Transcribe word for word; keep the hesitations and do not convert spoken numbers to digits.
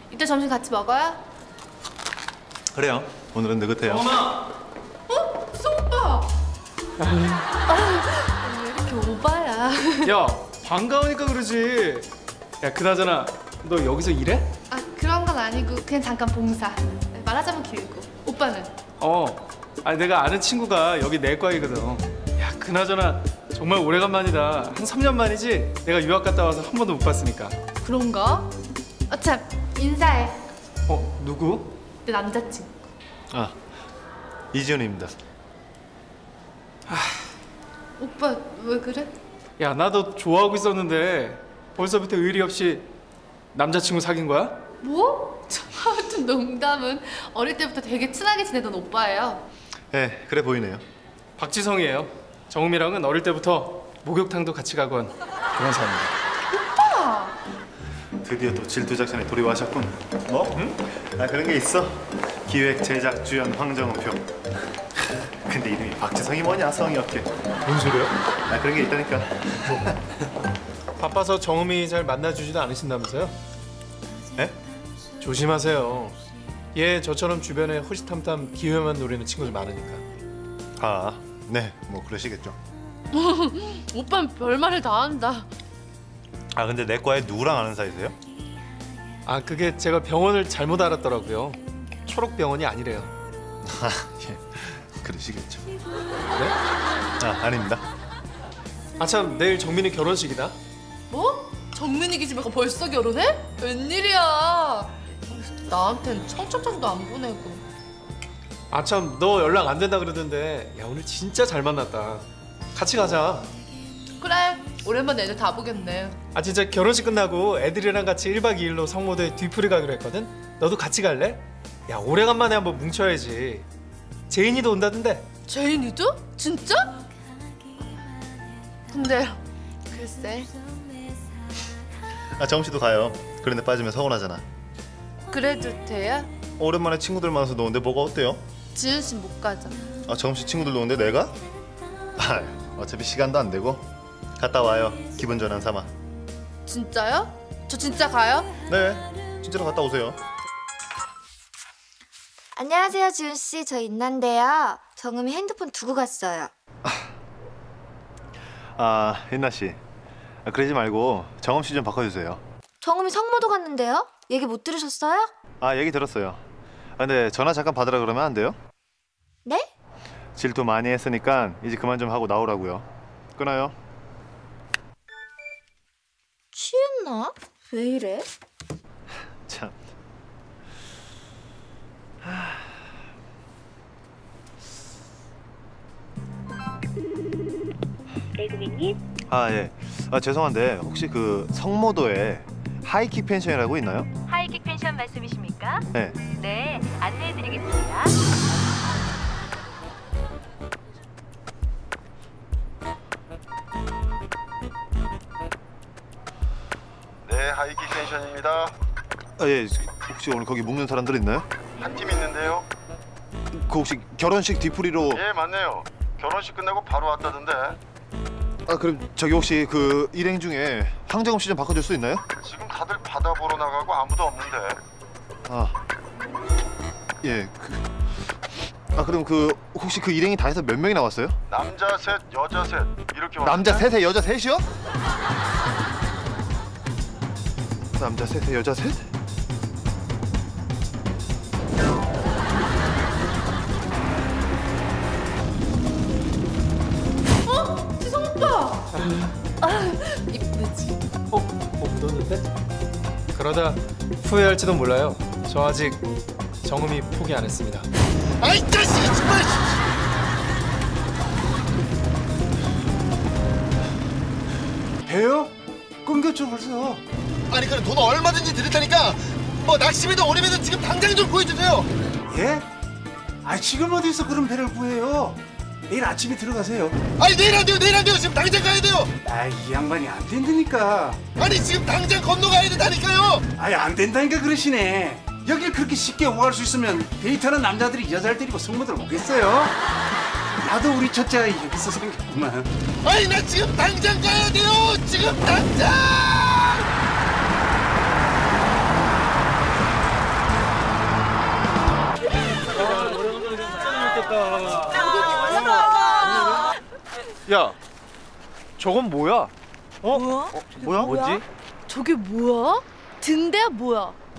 이따 점심 같이 먹어요? 그래요. 오늘은 느긋해요. 엄마! 어? 수성 오빠! 아, 왜 이렇게 오바야? 야, 반가우니까 그러지. 야, 그나저나 너 여기서 일해? 아, 그런 건 아니고 그냥 잠깐 봉사. 말하자면 길고. 오빠는? 어. 아니 내가 아는 친구가 여기 내과이거든. 야, 그나저나 정말 오래간만이다. 한 삼 년 만이지? 내가 유학 갔다 와서 한 번도 못 봤으니까. 그런가? 아, 참, 인사해. 어, 누구? 내 남자친구. 아, 이지훈입니다. 오빠 왜 그래? 야, 나도 좋아하고 있었는데 벌써부터 의리 없이 남자친구 사귄 거야? 뭐? 좀 농담은. 어릴 때부터 되게 친하게 지내던 오빠예요. 네, 그래 보이네요. 박지성이에요. 정음이랑은 어릴 때부터 목욕탕도 같이 가곤 그런 사람이에요. 오빠! 드디어 또 질투 작전에 돌입하셨군. 뭐? 응? 아, 그런 게 있어. 기획, 제작, 주연 황정음표. 근데 이름이 박지성이 뭐냐, 성이 없게. 뭔 소리야? 아, 그런 게 있다니까. 바빠서 정음이 잘 만나주지도 않으신다면서요? 네? 조심하세요. 얘 저처럼 주변에 호시탐탐 기회만 노리는 친구들 많으니까. 아, 네, 뭐 그러시겠죠. 오빠는 별말을 다 한다. 아, 근데 내 과에 누구랑 아는 사이세요? 아, 그게 제가 병원을 잘못 알았더라고요. 초록병원이 아니래요. 아, 예, 그러시겠죠. 네? 아, 아닙니다. 아, 참, 내일 정민이 결혼식이다. 뭐? 정민이 집애가 벌써 결혼해? 웬일이야? 나한텐 청첩장도 안 보내고. 아, 참, 너 연락 안 된다 그러던데. 야, 오늘 진짜 잘 만났다. 같이 가자. 그래, 오랜만에 애들 다 보겠네. 아, 진짜 결혼식 끝나고 애들이랑 같이 일 박 이 일로 성모도에 뒤풀이 가기로 했거든? 너도 같이 갈래? 야, 오래간만에 한번 뭉쳐야지. 제인이도 온다던데. 제인이도? 진짜? 근데 글쎄. 아, 정음 씨도 가요. 그런데 빠지면 서운하잖아. 그래도 돼요? 오랜만에 친구들 만나서 노는데 뭐가 어때요? 지은 씨 못 가죠. 아, 정음 씨 친구들 노는데 내가? 아, 어차피 시간도 안 되고. 갔다 와요. 기분 전환 삼아. 진짜요? 저 진짜 가요? 네, 진짜로 갔다 오세요. 안녕하세요, 지훈 씨. 저 인난데요. 정음이 핸드폰 두고 갔어요. 아, 인나 씨. 아, 그러지 말고 정음 씨 좀 바꿔주세요. 정음이 성모도 갔는데요? 얘기 못 들으셨어요? 아, 얘기 들었어요. 아, 근데 전화 잠깐 받으라 그러면 안 돼요? 네? 질투 많이 했으니까 이제 그만 좀 하고 나오라고요. 끊어요. 취했나? 왜 이래? 참. 네, 고객님. 아, 예. 아, 죄송한데 혹시 그 성모도에 하이킥 펜션이라고 있나요? 하이킥 펜션 말씀이십니까? 네. 네, 안내해드리겠습니다. 네, 하이킥 펜션입니다. 아, 예. 혹시 오늘 거기 묵는 사람들 있나요? 한 팀 있는데요. 그 혹시 결혼식 뒤풀이로? 예, 맞네요. 결혼식 끝나고 바로 왔다던데. 아, 그럼 저기 혹시 그 일행 중에 황정음 씨 좀 바꿔줄 수 있나요? 지금 다들 바다 보러 나가고 아무도 없는데. 아, 예. 그, 아, 그럼 그 혹시 그 일행이 다 해서 몇 명이 나왔어요? 남자 셋, 여자 셋 이렇게 왔는데. 남자 셋에 여자 셋이요? 남자 셋에 여자 셋? 어? 지성 오빠! 아, 이쁘지? 어? 뭐 묻었는데? 그러다 후회할지도 몰라요. 저 아직 정음이 포기 안 했습니다. 아이 자식이 정말! 배요? 끊겼죠 벌써. 아니 그럼 돈 얼마든지 드릴 테니까 뭐 낚시비든 오리비든 지금 당장 좀 구해주세요. 예? 아 지금 어디서 그런 배를 구해요? 내일 아침에 들어가세요. 아니 내일 안 돼요, 내일 안 돼요. 지금 당장 가야 돼요. 아이 이 양반이 안 된다니까. 아니 지금 당장 건너가야 된다니까요. 아이 안 된다니까 그러시네. 여길 그렇게 쉽게 오갈 수 있으면 데이트하는 남자들이 여자를 데리고 성모들 오겠어요? 나도 우리 첫째가 여기서 생겼구만. 아니 나 지금 당장 가야 돼요. 지금 당장. 야, 저건 뭐야? 어? 뭐야? 뭐야? 뭐지? 저게 뭐야? 등대야 뭐야?